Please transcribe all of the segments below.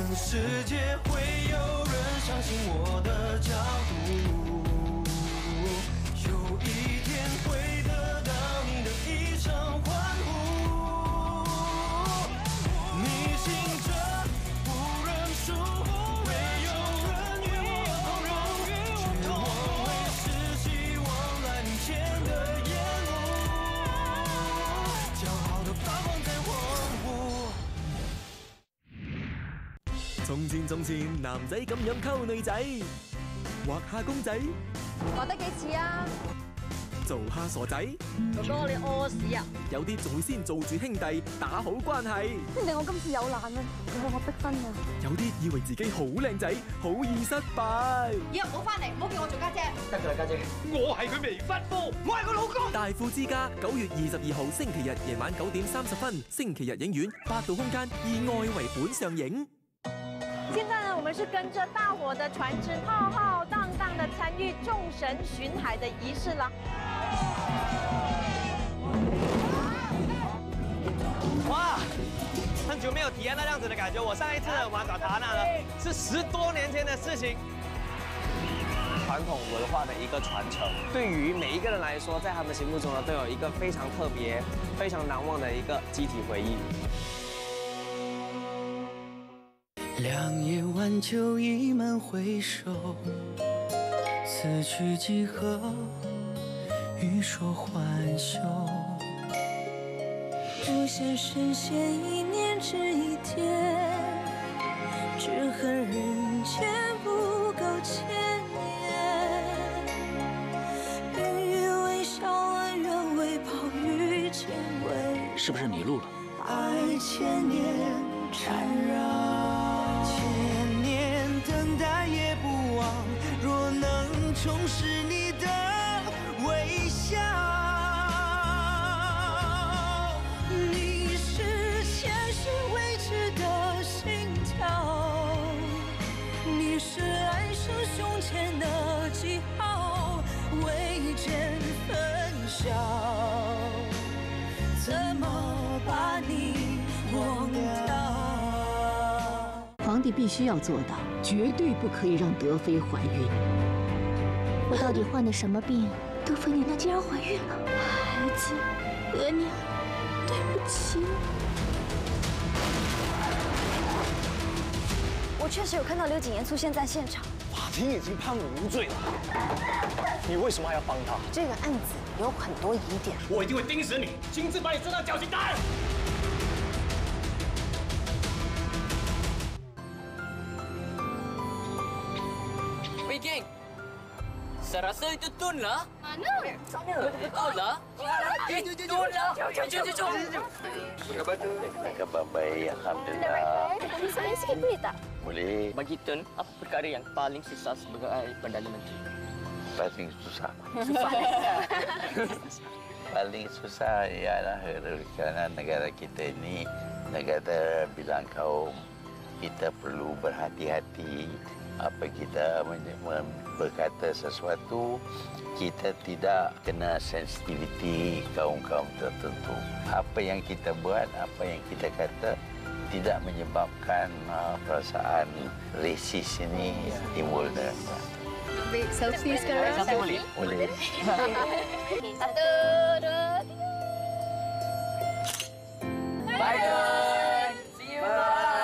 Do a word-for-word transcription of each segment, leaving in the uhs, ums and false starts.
世界会有人相信我的角度，有一天会得到你的一场欢呼。你醒着不认输，没有人与我同荣，绝望会是希望来临前的烟雾，骄傲的发光在荒芜。從前從前，男仔咁樣溝女仔，畫下公仔， 畫得幾似啊？ 做下傻仔。 哥哥，你屙屎啊？ 有啲仲會先做住兄弟，打好關係。 兄弟，我今次有難啊，你向我逼婚啊！ 有啲以為自己好靚仔，好易失敗。 以後唔好翻嚟，唔好叫我做家姐。 得㗎啦，家姐。我係佢未婚夫，我係佢老公。 大富之家九月二十二號星期日夜晚九點三十分，星期日影院八度空間以愛為本上映。 现在呢，我们是跟着大火的船只浩浩荡荡的参与众神巡海的仪式了。 哇，很久没有体验到这样子的感觉。我上一次玩爪塔纳呢，是十多年前的事情。传统文化的一个传承，对于每一个人来说，在他们心目中呢，都有一个非常特别、非常难忘的一个集体回忆。 两夜晚酒已满回首，此去几何？欲说还休。 不想深陷一念只一天，只恨人间不够千年。云雨微笑，安然为报，遇见为是不是迷路了？ 爱千年缠绕。 千年等待也不忘，若能重拾你的微笑。 你是前世未知的心跳，你是来生胸前的记号，未见分晓，怎么把你忘掉？ 皇帝必须要做到，绝对不可以让德妃怀孕。 我到底患的什么病？德妃娘娘竟然怀孕了！孩子，额娘，对不起。 我确实有看到刘谨言出现在现场。 法庭已经判我无罪了，你为什么还要帮他？ 这个案子有很多疑点， 我一定会盯死你，亲自把你送上绞刑台。 Saya rasa itu Tun lah. Mana? Betul lah. Itu Tun lah. Jom, jom, jom. Apa khabar tu? Khabar baik, alhamdulillah. Kami soalan sikit boleh tak? Boleh. Bagi Tun, apa perkara yang paling susah sebagai Perdana Menteri? Paling susah. Paling susah ialah kerana negara kita ini negara bilang kaum, kita perlu berhati-hati. Apa kita berkata sesuatu, kita tidak kena sensitiviti kaum-kaum tertentu. Apa yang kita buat, apa yang kita kata tidak menyebabkan uh, perasaan resis ini timbul. Ambil selfie sekarang. Selfie boleh? Boleh. Satu, dua, tiga. Bye, Tun. See you. Bye.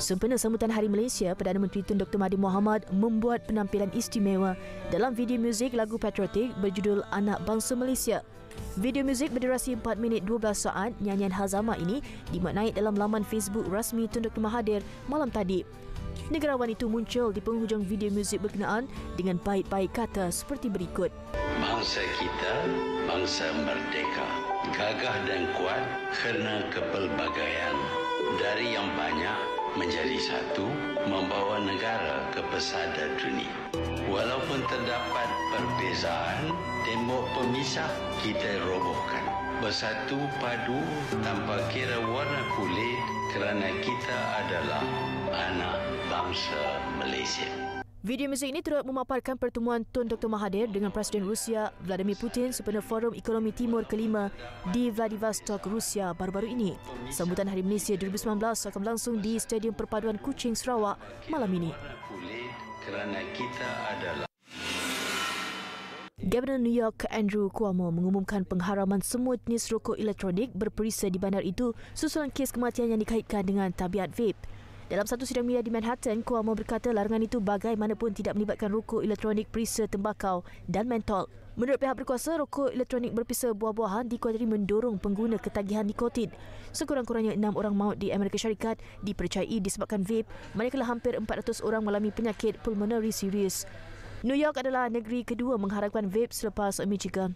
Sempena sambutan Hari Malaysia, Perdana Menteri Tun Doktor Mahathir Mohamad membuat penampilan istimewa dalam video muzik lagu patriotik berjudul Anak Bangsa Malaysia. Video muzik berdurasi empat minit dua belas saat, nyanyian Hazama ini dimaknai dalam laman Facebook rasmi Tun Doktor Mahathir malam tadi. Negarawan itu muncul di penghujung video muzik berkenaan dengan baik-baik kata seperti berikut. Bangsa kita, bangsa merdeka, gagah dan kuat kerana kepelbagaian. Dari yang banyak menjadi satu, membawa negara ke pesada dunia. Walaupun terdapat perbezaan, tembok pemisah kita robohkan. Bersatu padu tanpa kira warna kulit kerana kita adalah anak bangsa Malaysia. Video muzik ini turut memaparkan pertemuan Tun Doktor Mahathir dengan Presiden Rusia Vladimir Putin sempena Forum Ekonomi Timur kelima di Vladivostok, Rusia baru-baru ini. Sambutan Hari Malaysia dua ribu sembilan belas akan berlangsung di Stadium Perpaduan Kuching, Sarawak malam ini. Kerana kita adalah Governor New York Andrew Cuomo mengumumkan pengharaman semua jenis rokok elektronik berperisa di bandar itu susulan kes kematian yang dikaitkan dengan tabiat vape. Dalam satu sidang media di Manhattan, Cuomo berkata larangan itu bagaimanapun tidak melibatkan rokok elektronik perisa tembakau dan mentol. Menurut pihak berkuasa, rokok elektronik berperisa buah-buahan dikuatiri mendorong pengguna ketagihan nikotin. Sekurang-kurangnya enam orang maut di Amerika Syarikat dipercayai disebabkan vape, manakala hampir empat ratus orang mengalami penyakit pulmonari serius. New York adalah negeri kedua mengharapkan vape selepas Michigan.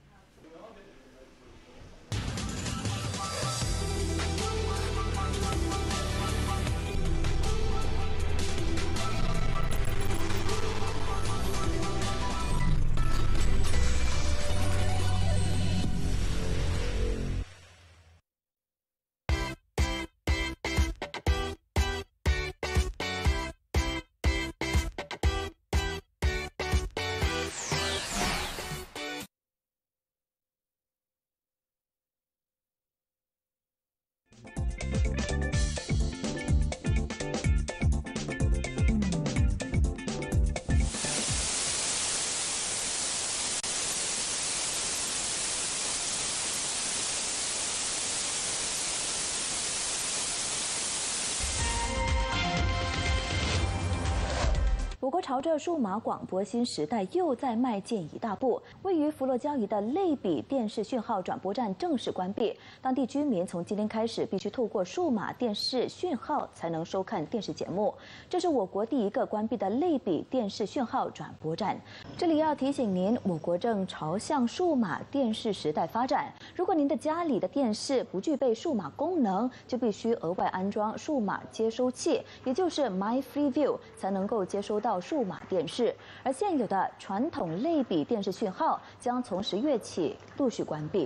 我国朝着数码广播新时代又在迈进一大步。位于佛罗交易的类比电视讯号转播站正式关闭，当地居民从今天开始必须透过数码电视讯号才能收看电视节目。这是我国第一个关闭的类比电视讯号转播站。这里要提醒您，我国正朝向数码电视时代发展。如果您的家里的电视不具备数码功能，就必须额外安装数码接收器，也就是 My Freeview， 才能够接收到数码电视。而现有的传统类比电视讯号将从十月起陆续关闭。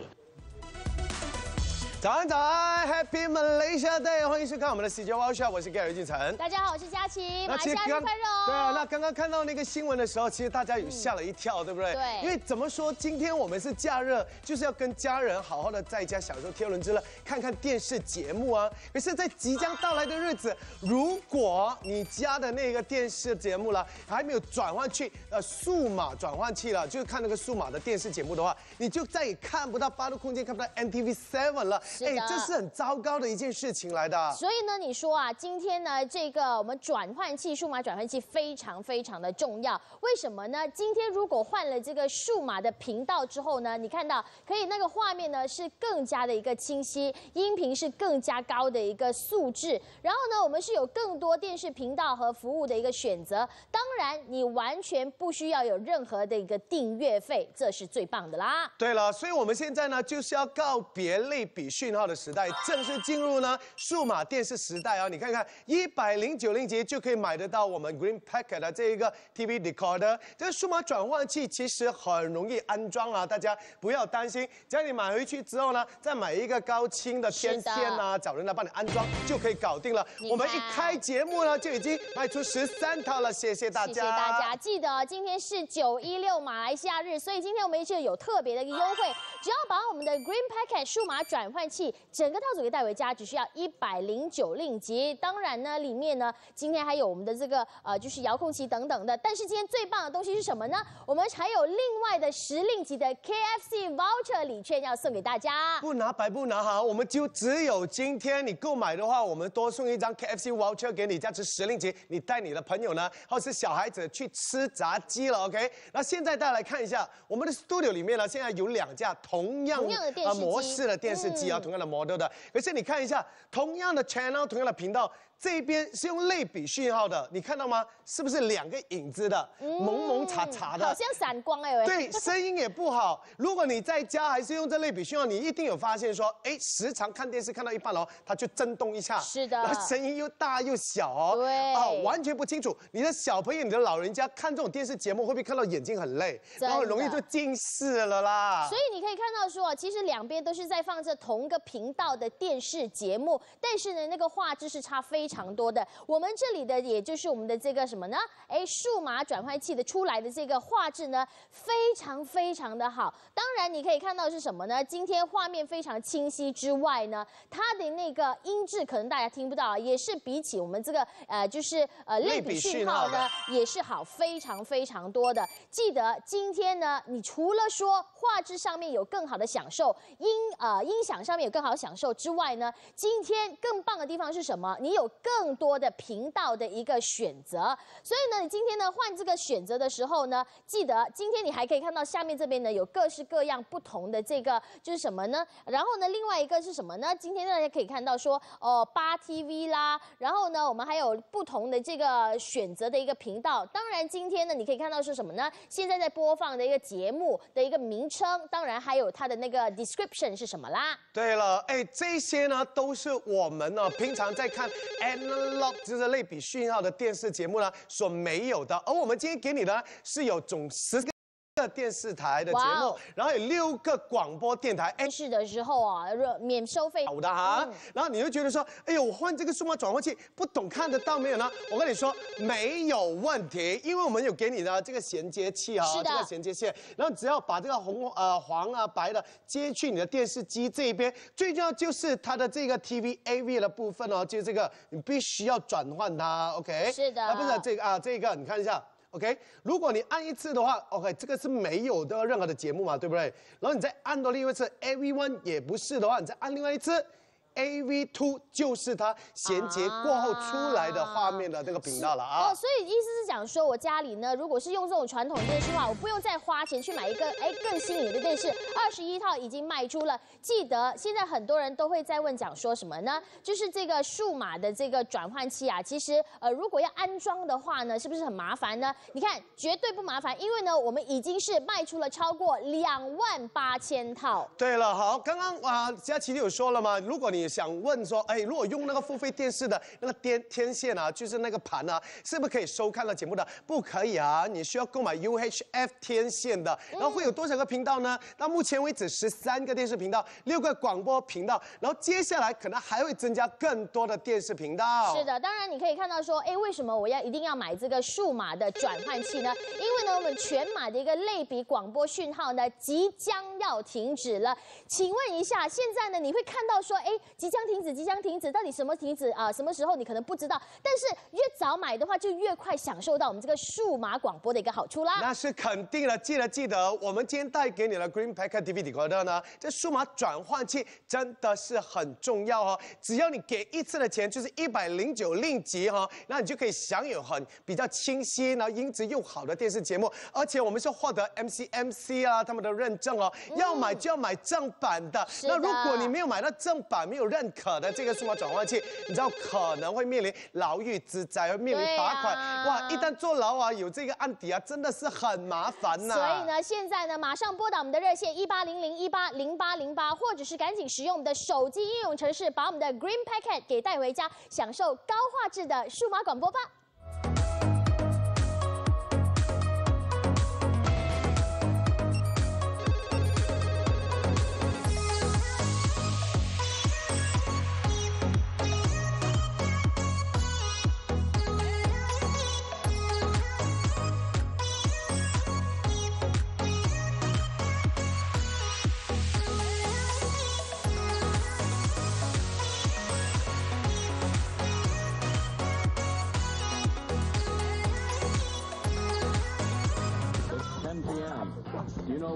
早安早安 ，Happy Malaysia Day！ 欢迎收看我们的 C J Wow Show， 我是 Gary 俊成。 大家好，我是佳琪，马来西亚日快乐哦！ 对啊，那刚刚看到那个新闻的时候，其实大家有吓了一跳，对不对？ 对。 因为怎么说，今天我们是假日，就是要跟家人好好的在家享受天伦之乐，看看电视节目啊。可是，在即将到来的日子，如果你家的那个电视节目了还没有转换去呃数码转换器了，就是看那个数码的电视节目的话，你就再也看不到八度空间，看不到 N T V 七 了。哎，这是很糟糕的一件事情来的。 所以呢，你说啊，今天呢，这个我们转换器、数码转换器非常非常的重要。为什么呢？今天如果换了这个数码的频道之后呢，你看到可以那个画面呢是更加的一个清晰，音频是更加高的一个素质。然后呢，我们是有更多电视频道和服务的一个选择。当然，你完全不需要有任何的一个订阅费，这是最棒的啦。 对了，所以我们现在呢就是要告别类比讯号的时代，正式进入呢数码电视时代啊！你看看，一百零九令吉就可以买得到我们 Green Packet 的这一个 T V Decoder。这个数码转换器其实很容易安装啊，大家不要担心。只要你买回去之后呢，再买一个高清的天线啊，找人来帮你安装就可以搞定了。我们一开节目呢就已经卖出十三套了，谢谢大家。 谢谢大家，记得今天是九一六马来西亚日，所以今天我们就有特别的一个优惠，只要把我们的 Green Packet 数码转换换器，整个套组给带回家只需要一百零九令吉。当然呢，里面呢今天还有我们的这个呃就是遥控器等等的。但是今天最棒的东西是什么呢？我们还有另外的十令吉的 K F C voucher 礼券要送给大家。 不拿白不拿哈，我们就只有今天你购买的话，我们多送一张 K F C voucher 给你，价值十令吉，你带你的朋友呢，或是小孩子去吃炸鸡了 ，OK？ 那现在大家来看一下，我们的 studio 里面呢，现在有两架同样同样的电视机、 呃、模式的电视机啊，嗯、同样的 model 的，可是你看一下，同样的 channel， 同样的频道。这边是用类比讯号的，你看到吗？是不是两个影子的，嗯、蒙蒙查查的， 好像闪光哎、欸。 对，声音也不好。如果你在家还是用这类比讯号，你一定有发现说，哎，时常看电视看到一半哦，它就震动一下， 是的， 然后声音又大又小哦， 对， 啊，完全不清楚。你的小朋友、你的老人家看这种电视节目，会不会看到眼睛很累，然后容易就近视了啦？ 所以你可以看到说，其实两边都是在放着同个频道的电视节目，但是呢，那个画质是差非常多的。我们这里的也就是我们的这个什么呢？哎，数码转换器的出来的这个画质呢，非常非常的好。当然你可以看到是什么呢？今天画面非常清晰之外呢，它的那个音质可能大家听不到，也是比起我们这个呃就是呃类比讯号呢，也是好非常非常多的。记得今天呢，你除了说画质上面有更好的享受，音呃音响上面有更好的享受之外呢，今天更棒的地方是什么？你有更多的频道的一个选择，所以呢，你今天呢换这个选择的时候呢，记得今天你还可以看到下面这边呢有各式各样不同的这个就是什么呢？然后呢，另外一个是什么呢？今天大家可以看到说哦八 T V 啦，然后呢我们还有不同的这个选择的一个频道。当然今天呢你可以看到是什么呢？现在在播放的一个节目的一个名称，当然还有它的那个 description 是什么啦？ 对了，哎，这些呢都是我们呢平常在看 analog 就是类比讯号的电视节目呢所没有的，而我们今天给你的是有总十个电视台的节目， wow. 然后有六个广播电台。 电视的时候啊，免收费。 好的哈、嗯，然后你就觉得说，哎呦，我换这个数码转换器不懂看得到没有呢？我跟你说没有问题，因为我们有给你的这个衔接器啊，这个衔接线，然后只要把这个红呃黄啊白的接去你的电视机这一边，最重要就是它的这个 T V A V 的部分哦，就这个你必须要转换它 ，OK？ 是的， 啊不是这个啊这个你看一下。OK， 如果你按一次的话 ，OK， 这个是没有的任何的节目嘛，对不对？然后你再按多另外一次 A V 一 也不是的话，你再按另外一次 A V 二 就是它衔接过后出来的画面的这个频道了啊。 哦，所以意思是讲说，我家里呢，如果是用这种传统电视的话，我不用再花钱去买一个哎更新颖的电视，二十一套已经卖出了。记得现在很多人都会在问讲说什么呢？就是这个数码的这个转换器啊，其实呃如果要安装的话呢，是不是很麻烦呢？你看绝对不麻烦，因为呢我们已经是卖出了超过两万八千套。 对了，好，刚刚啊佳琪有说了嘛，如果你想问说，哎，如果用那个付费电视的那个天天线啊，就是那个盘啊，是不是可以收看到节目的？不可以啊，你需要购买 U H F 天线的。然后会有多少个频道呢？到目前为止十三个电视频道，六个广播频道，然后接下来可能还会增加更多的电视频道。 是的，当然你可以看到说，哎，为什么我要一定要买这个数码的转换器呢？因为呢，我们全码的一个类比广播讯号呢，即将要停止了。请问一下，现在呢，你会看到说，哎，即将停止，即将停止，到底什么停止啊、呃？什么时候你可能不知道，但是越早买的话，就越快享受到我们这个数码广播的一个好处啦。 那是肯定的，记得记得，我们今天带给你的 Green Packet T V Decoder 呢，这数码转换器真的是很重要哦。只要你给一次的钱，就是一百零九令吉哈、哦，那你就可以享有很比较清晰，然后音质又好的电视节目，而且我们是获得 M C M C 啊他们的认证哦，嗯、要买就要买正版的。的那如果你没有买到正版、没有认可的这个数码转换器，你知道可能会面临牢狱之灾，会面临罚款。啊、哇，一旦坐牢啊，有这个案底啊，真的是很麻烦呐、 啊。所以呢，现在呢，马上拨打我们的热线一八零零一八零八零八，或者是赶紧使用我们的手机应用程式，把我们的 Green Packet 给带回家，享受高画质的数码广播吧。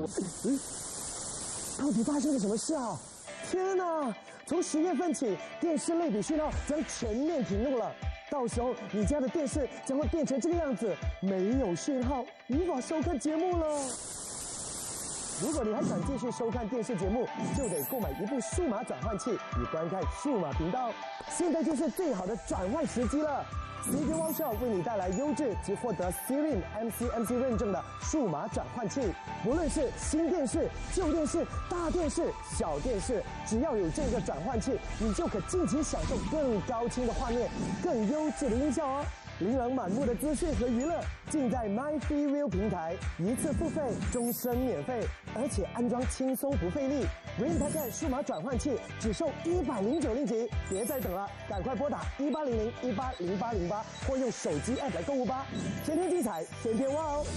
到底发生了什么事啊？天哪！从十月份起，电视类比讯号将全面停录了。到时候你家的电视将会变成这个样子，没有讯号，无法收看节目了。如果你还想继续收看电视节目，就得购买一部数码转换器以观看数码频道。现在就是最好的转换时机了。C J Wow Shop 为你带来优质及获得 C R I M M C M C 认证的数码转换器，不论是新电视、旧电视、大电视、小电视，只要有这个转换器，你就可尽情享受更高清的画面、更优质的音效哦。琳琅满目的资讯和娱乐，尽在 MyFreeWheel 平台，一次付费，终身免费，而且安装轻松不费力。Green Packet 数码转换器只售一百零九令吉，别再等了，赶快拨打一八零零一八零八零八，或用手机 app 来购物吧。天天精彩，天天哇哦！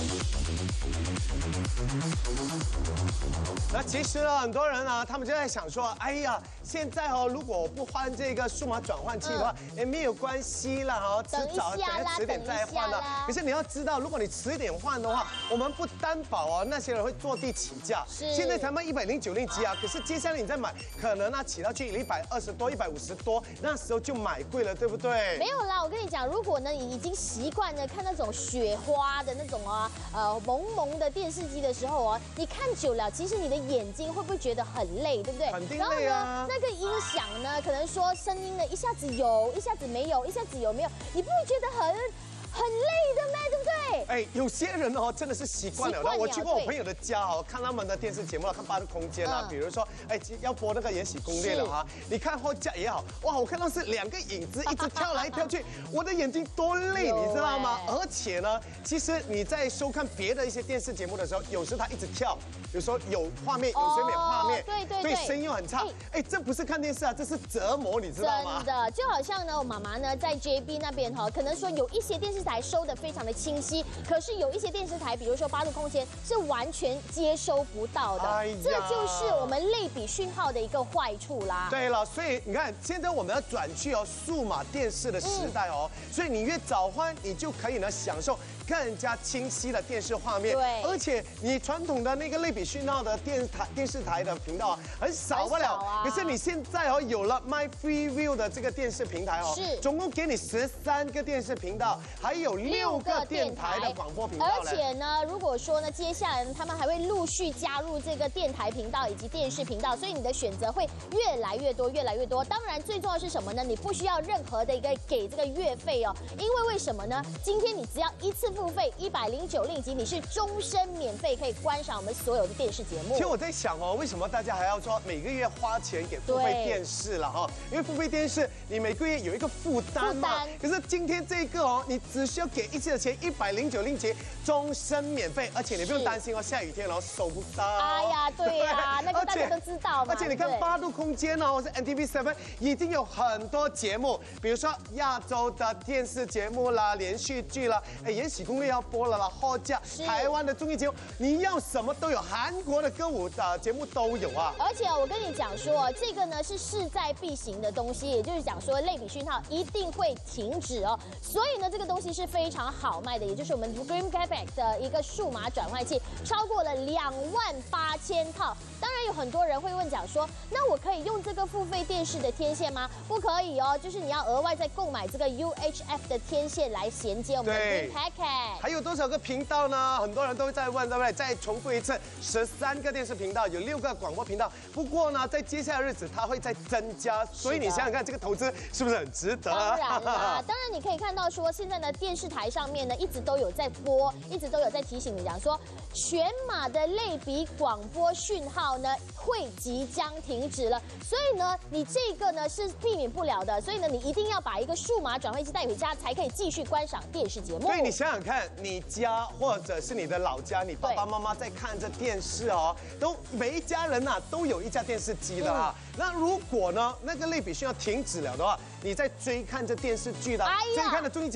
那其实呢，很多人呢，他们就在想说，哎呀，现在哦，如果我不换这个数码转换器的话，也、嗯、没有关系啦，哦，迟早等下迟点再换了。可是你要知道，如果你迟一点换的话，我们不担保哦，那些人会坐地起价。现在才卖一百零九令吉啊，可是接下来你再买，可能呢起到去一百二十多、一百五十多，那时候就买贵了，对不对？ 没有啦，我跟你讲，如果呢你已经习惯了看那种雪花的那种啊，呃蒙蒙的电视机的时候啊，你看久了，其实你的眼睛会不会觉得很累，对不对？ 肯定累啊。 然后呢，那个音响呢，可能说声音呢一下子有，一下子没有，一下子有没有，你不会觉得很很累的咩？对不对？ 哎，有些人哦真的是习惯了。 了我去过我朋友的家哦，看他们的电视节目，看《八度空间》啊，嗯、比如说哎要播那个《延禧攻略》了哈，你看后架也好，哇，我看到是两个影子一直跳来跳去，我的眼睛多累，你知道吗？而且呢，其实你在收看别的一些电视节目的时候，有时它一直跳。有时候有画面，有时候没有画面， 对对对，声音又很差。哎，这不是看电视啊，这是折磨，你知道吗？ 真的，就好像呢，我妈妈呢在 J B 那边哈，可能说有一些电视台收的非常的清晰，可是有一些电视台，比如说八度空间，是完全接收不到的。哎呀，这就是我们类比讯号的一个坏处啦。 对了，所以你看，现在我们要转去哦数码电视的时代哦，嗯、所以你越早换，你就可以呢享受更加清晰的电视画面。 对， 而且你传统的那个类比讯号的电台电视台的频道啊，很少不了。啊、可是你现在哦有了 MyFreeWheel 的这个电视平台哦， 是总共给你十三个电视频道，还有六个电台的广播频道。 而且呢，如果说呢，接下来他们还会陆续加入这个电台频道以及电视频道，所以你的选择会越来越多，越来越多。当然，最重要是什么呢？你不需要任何的一个给这个月费哦，因为为什么呢？今天你只要一次付费一百零九令吉，你是终身免费可以观赏我们所有的电视节目。 其实我在想哦，为什么大家还要说每个月花钱给付费电视了哈？因为付费电视你每个月有一个负担嘛。可是今天这个哦，你只需要给一次的钱，一百零九令吉，终身免费，而且你不用担心哦，下雨天然后收不到。 哎呀，对呀，那个大家都知道嘛。 而且你看八度空间哦，或是 N T V 七已经有很多节目，比如说亚洲的电视节目啦、连续剧啦，哎，延禧攻略要播了啦，后架台湾的综艺节目，你要什么都有，韩国的歌舞的节目都有啊。 而且我跟你讲说，这个呢是势在必行的东西，也就是讲说类比讯号一定会停止哦。所以呢，这个东西是非常好卖的，也就是我们 Green Packet 的一个数码转换器，超过了两万八千套。当然有很多人会问讲说，那我可以用这个付费电视的天线吗？不可以哦，就是你要额外再购买这个 U H F 的天线来衔接我们的 Green Packet。 还有多少个频道呢？很多人都在问，对不对？再重复一次，十三个电视频道，有六个广播频道。不过呢，在接下来的日子，它会再增加，所以你想想看，这个投资是不是很值得？ 当然啦，当然你可以看到说，现在呢，电视台上面呢，一直都有在播，一直都有在提醒你讲说，全码的类比广播讯号呢，会即将停止了。所以呢，你这个呢是避免不了的，所以呢，你一定要把一个数码转换器带回家，才可以继续观赏电视节目。 所以你想想看，你家或者是你的老家，你爸爸妈妈在看着电视哦，都每一家人呐、啊、都有一架电视机的啊。嗯、那如果呢那个类比讯号停止了的话，你在追看这电视剧的、哎、追看的综艺节目就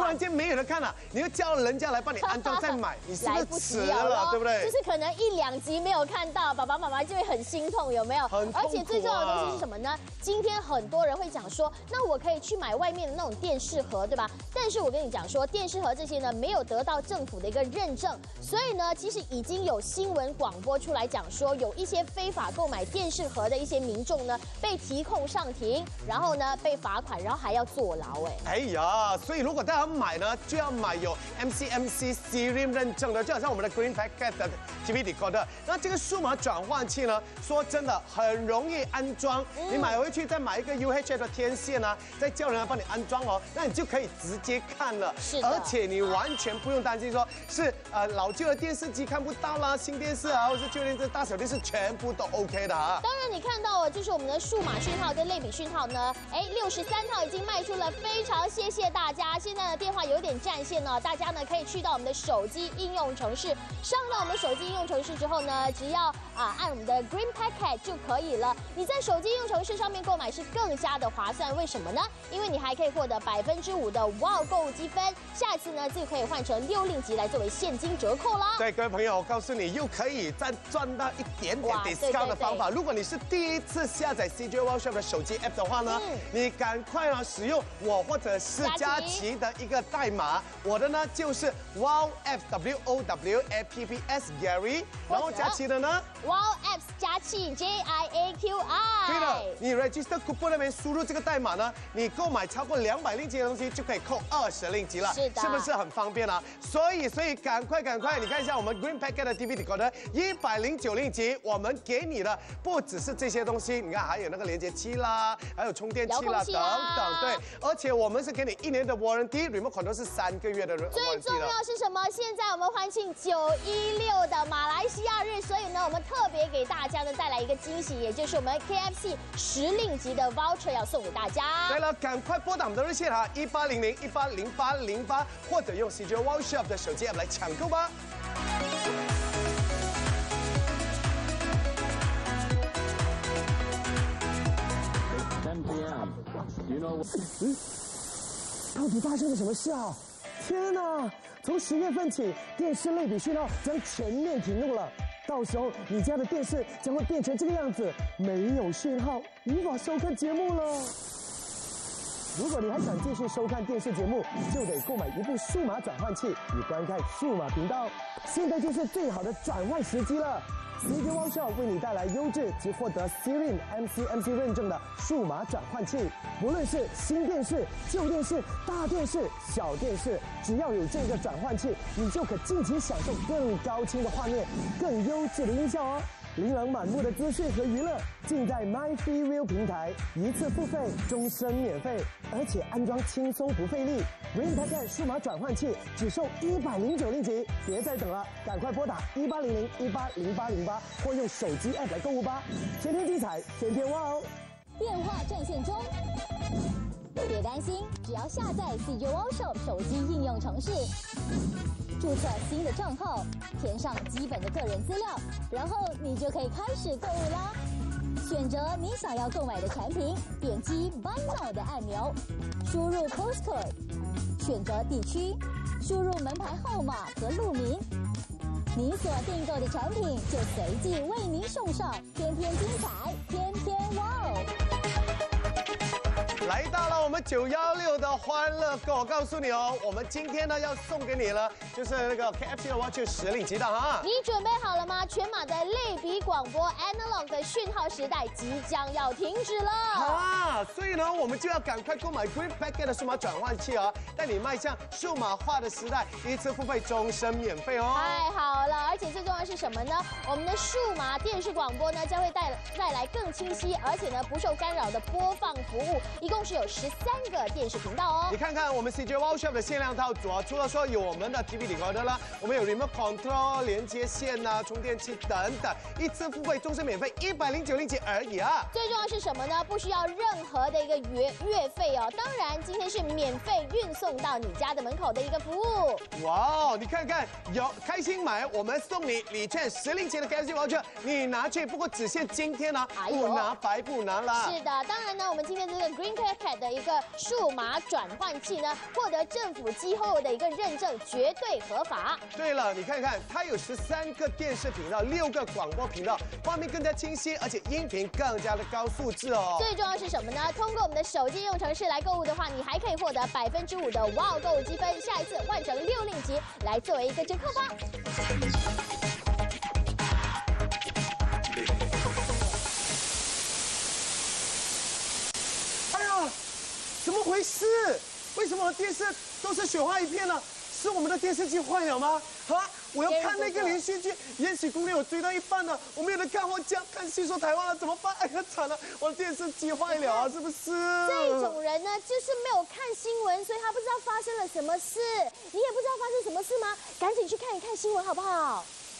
然间没有人看了，你又叫人家来帮你安装再买，你是不是迟了，对不对？ 就是可能一两集没有看到，爸爸妈妈就会很心痛，有没有？ 很痛苦啊。 而且最重要的东西是什么呢？今天很多人会讲说，那我可以去买外面的那种电视盒，对吧？但是我跟你讲说，电视盒这些呢没有得到政府的一个认证，所以呢，其实已经有新闻广播出来讲说，有一些非法购买电视盒的一些民众呢被提控上庭，然后呢被罚款，然后还要坐牢。哎， 哎呀，所以如果大家买呢，就要买有 M C M C Series 认证的，就好像我们的 Green Packet 的 T V Decoder。那这个数码转换器呢，说真的很容易安装，嗯、你买回去再买一个 U H F 的天线啊，再叫人来帮你安装哦，那你就可以直接看了。 是的， 而且你完全不用担心说是呃老旧的电视机看不到啦，新电视啊，或者是旧电视、大小电视全部都 OK 的啊。 当然你看到哦，就是我们的数码讯号跟类比讯号呢，哎，六十三套已经卖出了，非常谢谢大家。现在的电话有点占线哦，大家呢可以去到我们的手机应用程式，上到我们的手机应用程式之后呢，只要啊按我们的 Green Packet 就可以了。你在手机应用程式上面购买是更加的划算，为什么呢？因为你还可以获得百分之五的 Wow 购物积分，下次呢就可以换成六令吉来作为现金折扣啦。 对，各位朋友，我告诉你，又可以再赚到一点点 discount 的方法。如果你是第一次下载 C J Wow Shop 的手机 app 的话呢，嗯、你赶快呢使用我或者是佳琪的一个代码，我的呢就是 Wow Apps W O W A P P S Gary， 然后佳琪的呢 Wow Apps 佳琪 J I A Q I。 对了，你 register coupon 那边输入这个代码呢，你购买超过两百令吉的东西就可以扣二十令吉了， 是的， 是不是很方便啊？所以所以赶快赶快，你看一下我们 Green Packet 的 T V Decoder 一百零九令吉，我们给你的不只是这些东西，你看还有那个连接器啦，还有充电器啦，等等，对，而且我们是给你一年的 warranty，remote control 是三个月的 warranty。 最重要是什么？现在我们欢庆九一六的马来西亚日，所以呢，我们特别给大家呢带来一个惊喜，也就是我们 K F C 十令吉的 voucher 要送给大家。 对了，赶快拨打我们的热线哈，一八零零一八零八零八，或者用 C J Wow Shop 的手机 app 来抢购吧。嗯，到底发生了什么事啊？天哪！从十月份起，电视类比讯号将全面停用了。到时候你家的电视将会变成这个样子，没有讯号，无法收看节目了。如果你还想继续收看电视节目，就得购买一部数码转换器，以观看数码频道。现在就是最好的转换时机了。C J Wow Shop 为你带来优质及获得 Series M C M C 认证的数码转换器，无论是新电视、旧电视、大电视、小电视，只要有这个转换器，你就可尽情享受更高清的画面、更优质的音效哦。琳琅满目的资讯和娱乐，尽在 MyFreeWheel 平台，一次付费，终身免费，而且安装轻松不费力。Green Packet 数码转换器只售一百零九令吉，别再等了，赶快拨打一八零零一八零八零八，或用手机 app 来购物吧。天天精彩，天天哇哦！ 电话占线中。别担心，只要下载 C J Wow Shop 手机应用程式，注册新的账号，填上基本的个人资料，然后你就可以开始购物啦。选择你想要购买的产品，点击 Buy Now 的按钮，输入 Postcode， 选择地区，输入门牌号码和路名，你所订购的产品就随即为您送上。天天精彩，天天哇哦！ 来到了我们九幺六的欢乐购，我告诉你哦，我们今天呢要送给你了，就是那个 K F C 的 Watch 十令吉的哈。 你准备好了吗？全马的类比广播 Analog 的讯号时代即将要停止了啊！所以呢，我们就要赶快购买 Green Packet 的数码转换器哦，带你迈向数码化的时代，一次付费，终身免费哦。 太好了，而且最重要的是什么呢？我们的数码电视广播呢，将会带带来更清晰，而且呢不受干扰的播放服务，一共是有十三个电视频道哦。 你看看我们 C J Wow Shop 的限量套组啊，除了说有我们的 T V Decoder 啦，我们有 Remote Control 连接线啊、充电器等等，一次付费，终身免费，一百零九令吉而已啊。 最重要是什么呢？不需要任何的一个月月费哦。当然，今天是免费运送到你家的门口的一个服务。 哇，你看看，有开心买，我们送你礼券十令吉的 K F C voucher， 你拿去，不过只限今天呢、啊，不拿白不拿啦。 是的，当然呢，我们今天这个 Green Packet 的一个数码转换器呢，获得政府机构的一个认证，绝对合法。 对了，你看看，它有十三个电视频道，六个广播频道，画面更加清晰，而且音频更加的高素质哦。 最重要是什么呢？通过我们的手机应用程式来购物的话，你还可以获得百分之五的哇哦购物积分，下一次换成六令吉来作为一个折扣吧。 哎呀，怎么回事？为什么电视都是雪花一片呢？是我们的电视机坏了吗？啊！我要看那个连续剧《延禧攻略》，我追到一半了，我没有人看，我讲看戏说台湾了，怎么办？哎呀，惨了，我的电视机坏了啊，是不是？ 这种人呢，就是没有看新闻，所以他不知道发生了什么事。你也不知道发生什么事吗？赶紧去看一看新闻好不好？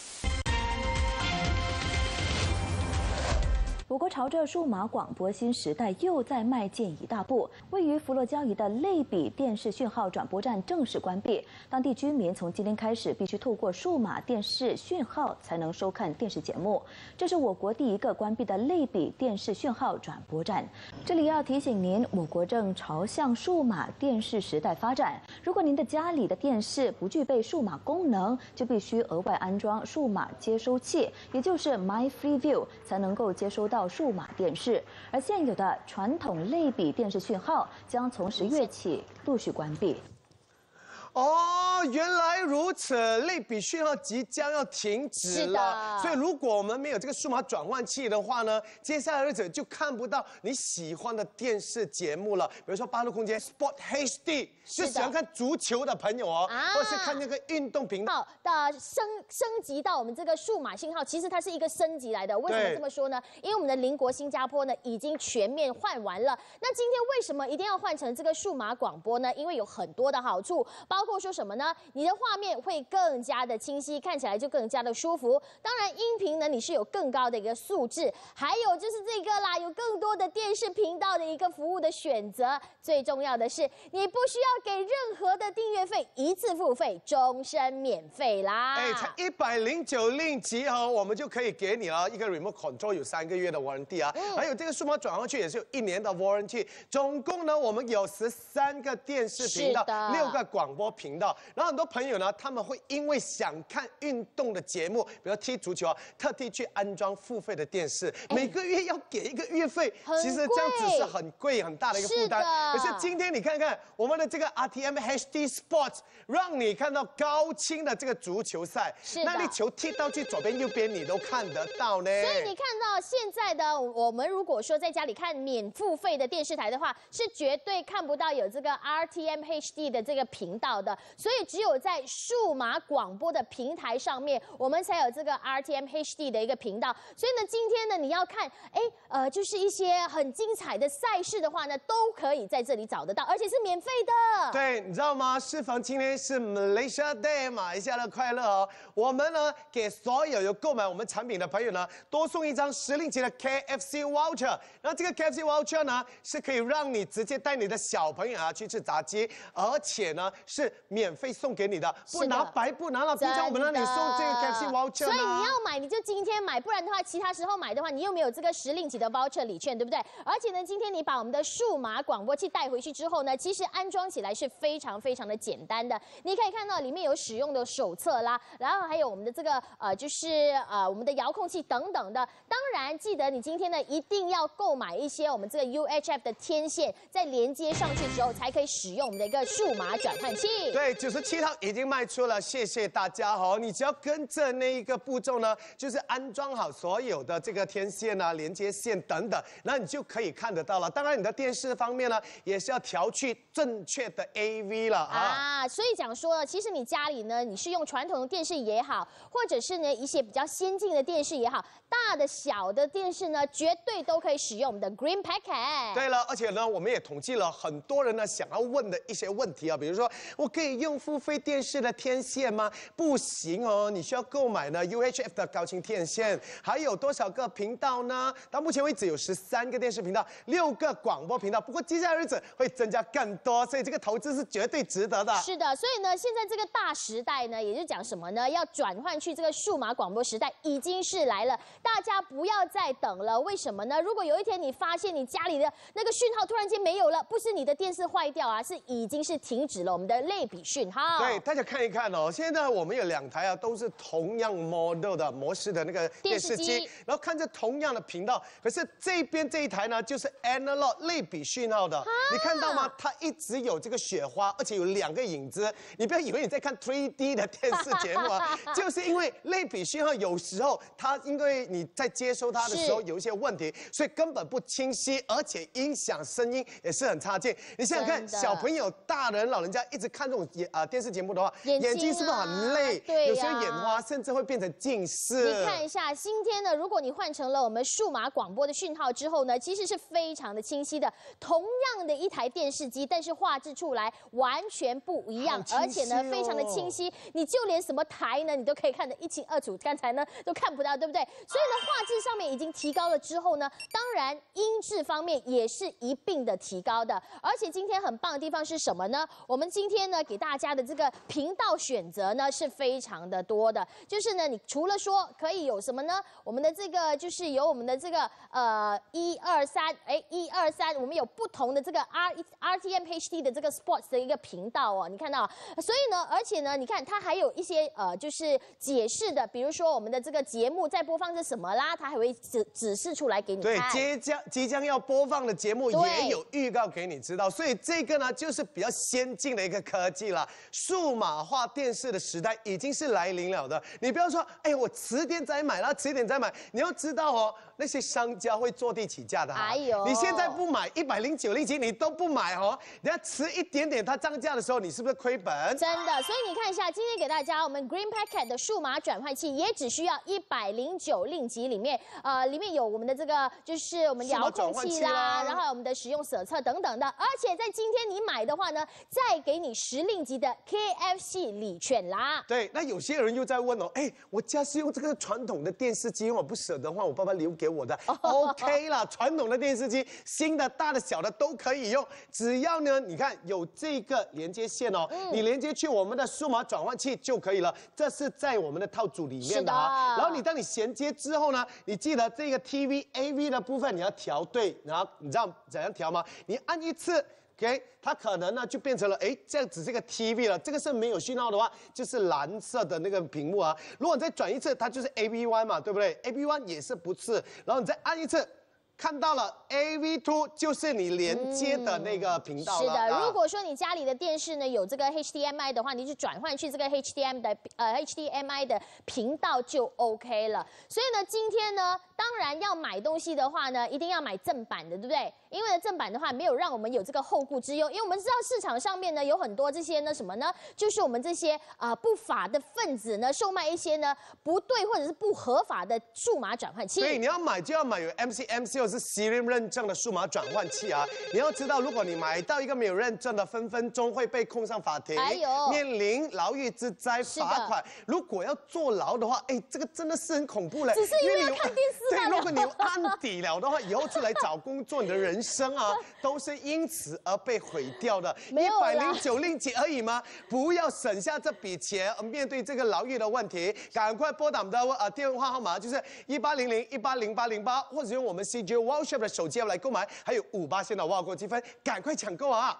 我国朝着数码广播新时代又在迈进一大步，位于佛罗交易的类比电视讯号转播站正式关闭，当地居民从今天开始必须透过数码电视讯号才能收看电视节目。这是我国第一个关闭的类比电视讯号转播站。这里要提醒您，我国正朝向数码电视时代发展。如果您的家里的电视不具备数码功能，就必须额外安装数码接收器，也就是 My Freeview， 才能够接收到到数码电视，而现有的传统类比电视讯号将从十月起陆续关闭。 哦，原来如此，类比讯号即将要停止了。所以如果我们没有这个数码转换器的话呢，接下来的日子就看不到你喜欢的电视节目了。比如说八路空间 Sport H D， 就喜欢看足球的朋友哦，啊、或者是看那个运动频道的升升级到我们这个数码信号，其实它是一个升级来的。为什么这么说呢？因为我们的邻国新加坡呢已经全面换完了。那今天为什么一定要换成这个数码广播呢？因为有很多的好处，包括说什么呢？你的画面会更加的清晰，看起来就更加的舒服。当然，音频呢你是有更高的一个素质，还有就是这个啦，有更多的电视频道的一个服务的选择。最重要的是，你不需要给任何的订阅费，一次付费，终身免费啦。 哎，才一百零九令吉哦，我们就可以给你了一个 remote control， 有三个月的 warranty 啊，嗯、还有这个数码转换器也是有一年的 warranty。总共呢，我们有十三个电视频道，六个广播频道。然后很多朋友呢，他们会因为想看运动的节目，比如踢足球啊，特地去安装付费的电视，每个月要给一个月费，其实这样子是很贵很大的一个负担。可是今天你看看我们的这个 R T M H D Sports， 让你看到高清的这个足球赛，那你球踢到去左边右边你都看得到呢。 所以你看到现在的我们，如果说在家里看免付费的电视台的话，是绝对看不到有这个 R T M H D 的这个频道的。所以只有在数码广播的平台上面，我们才有这个 R T M H D 的一个频道。所以呢，今天呢，你要看，哎，呃，就是一些很精彩的赛事的话呢，都可以在这里找得到，而且是免费的。 对，你知道吗？适逢今天是 Malaysia Day， 马来西亚的快乐哦。我们呢，给所有有购买我们产品的朋友呢，多送一张十令吉的 K F C voucher。那这个 K F C voucher 呢，是可以让你直接带你的小朋友啊去吃炸鸡，而且呢是免费送给你的，不拿白不拿了。平常我们让你送这个 K F C voucher， 所以你要买你就今天买，不然的话其他时候买的话，你又没有这个十令吉的 voucher 礼券，对不对？而且呢，今天你把我们的数码广播器带回去之后呢，其实安装起来是非常非常的简单的。你可以看到里面有使用的手册啦，然后还有我们的这个呃就是呃我们的遥控器等等的。当然记得你今天呢一定要购买一些我们这个 U H F 的天线，再连接上去之后才可以使用我们的一个数码转换器。 对，九十七套已经卖出了，谢谢大家哦。你只要跟着那一个步骤呢，就是安装好所有的这个天线啊、连接线等等，那你就可以看得到了。当然，你的电视方面呢，也是要调去正确的 A V 了啊。 啊，所以讲说，其实你家里呢，你是用传统的电视也好，或者是呢一些比较先进的电视也好，大的小的电视呢，绝对都可以使用我们的 Green Packet。 对了，而且呢，我们也统计了很多人呢想要问的一些问题啊，比如说我我可以用付费电视的天线吗？不行哦，你需要购买呢 U H F 的高清天线。还有多少个频道呢？到目前为止有十三个电视频道，六个广播频道。不过接下来日子会增加更多，所以这个投资是绝对值得的。 是的，所以呢，现在这个大时代呢，也就讲什么呢？要转换去这个数码广播时代已经是来了，大家不要再等了。为什么呢？如果有一天你发现你家里的那个讯号突然间没有了，不是你的电视坏掉啊，是已经是停止了我们的类比讯号。 对，大家看一看哦，现在我们有两台啊，都是同样 model 的模式的那个电视机，然后看着同样的频道，可是这边这一台呢，就是 analog 类比讯号的，你看到吗？它一直有这个雪花，而且有两个影子。你不要以为你在看 three D 的电视节目啊，就是因为类比讯号有时候它因为你在接收它的时候有一些问题，所以根本不清晰，而且音响声音也是很差劲。你想想看，小朋友、大人、老人家一直看这种啊、呃、电视节目的话，眼睛、啊、眼睛是不是很累？对、啊，有时候眼花，甚至会变成近视。 你看一下，今天呢，如果你换成了我们数码广播的讯号之后呢，其实是非常的清晰的。同样的一台电视机，但是画质出来完全不一样，哦、而且呢，非常的清晰。你就连什么台呢，你都可以看得一清二楚。刚才呢都看不到，对不对？所以呢，画质上面已经提高了之后呢，当然音质方面也是一并的提高的。而且今天很棒的地方是什么呢？我们今天呢给大家的这个频道选择呢是非常的多的，就是呢，你除了说可以有什么呢？我们的这个就是有我们的这个呃一二三，哎一二三，我们有不同的这个 R R T M H D 的这个 Sports 的一个频道哦，你看到，所以呢，而且呢，你看它还有一些呃就是解释的，比如说我们的这个节目在播放是什么啦，它还会指指示出来给你看。 对，即将即将要播放的节目也有预告给你知道，所以这个呢就是比较先进的一个科技了。数码化电视的时代已经是来临了的。你不要说，哎，我迟点再买啦，迟点再买。你要知道哦，那些商家会坐地起价的哈。哎呦，你现在不买一百零九令吉，你都不买哦。等下迟一点点，它涨价的时候，你是不是亏本？ 真的，所以你看一下，今天给大家我们 Green Packet 的数码转换器，也只需要一百零九令吉，里面呃里面有我们的这个就是我们遥控器啦，啦然后我们的使用手册等等的，而且在今天你买的话呢，再给你十令吉的 K F C 礼券啦。 对，那有些人又在问哦，哎，我家是用这个传统的电视机，我不舍得换，我爸爸留给我的 ，OK 啦，传统的电视机，新的、大的、小的都可以用，只要呢，你看有这个连接线哦，嗯、你连接去我们的数码转换器就可以了，这是在我们的套组里面的啊。然后你当你衔接之后呢，你记得这个 T V A V 的部分你要调对，然后你知道怎样调吗？你按一次。OK， 它可能呢就变成了，哎，这样只是个 T V 了。这个是没有讯号的话，就是蓝色的那个屏幕啊。如果你再转一次，它就是 A V 一 嘛，对不对 ？A V 一 也是不是，然后你再按一次。看到了 A V 二 就是你连接的那个频道了、嗯。是的， 啊、如果说你家里的电视呢有这个 H D M I 的话，你就转换去这个 H D M I 的呃 H D M I 的频道就 OK 了。所以呢，今天呢，当然要买东西的话呢，一定要买正版的，对不对？因为呢，正版的话没有让我们有这个后顾之忧，因为我们知道市场上面呢有很多这些呢什么呢，就是我们这些啊、呃、不法的分子呢售卖一些呢不对或者是不合法的数码转换器。 所以你要买就要买有 M C M C 或是 Siri 认证的数码转换器啊！你要知道，如果你买到一个没有认证的，分分钟会被控上法庭，哎呦，面临牢狱之灾、罚款。如果要坐牢的话，哎，这个真的是很恐怖嘞。 只是因为要看电视。 对，如果你有案底了的话，以后出来找工作，你的人生啊，都是因此而被毁掉的。一百零九令吉而已吗？不要省下这笔钱，面对这个牢狱的问题，赶快拨打我们的呃电话号码，就是一八零零一八零八零八，或者用我们 C J Workshop 的手机来购买，还有五八千的挖过积分，赶快抢购啊！